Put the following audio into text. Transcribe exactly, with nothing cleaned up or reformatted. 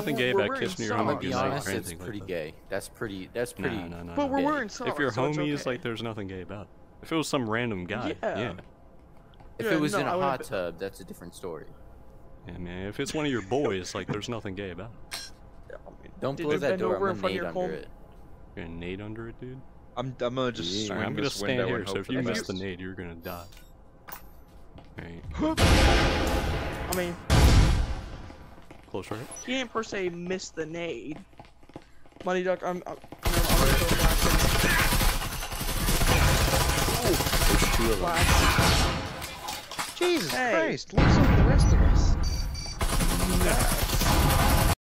nothing gay we're about wearing kissing your socks. homie To be goodnight or honest, it's anything pretty like that. gay. That's pretty. That's pretty. No, no, no, But no. we're gay. wearing socks. If your so it's homie is okay. like, there's nothing gay about it. If it was some random guy, Yeah. yeah. If Yeah, it was no, in I a would've hot been- tub, that's a different story. Yeah, man. If it's one of your boys, like, there's nothing gay about it. Don't Did blow you that bend door. over I'm in gonna front of nade your under home? it. You're gonna nade under it, dude? I'm, I'm gonna just Yeah. swing Alright, I'm gonna this stand window here, and so hope if for you the miss best. the nade, you're gonna die. Alright. I mean, Close, right? he didn't per se miss the nade. Money Duck, I'm. I'm, I'm gonna go back There's two of and them. flash. Jesus Hey. Christ, looks like the rest of us. Yeah.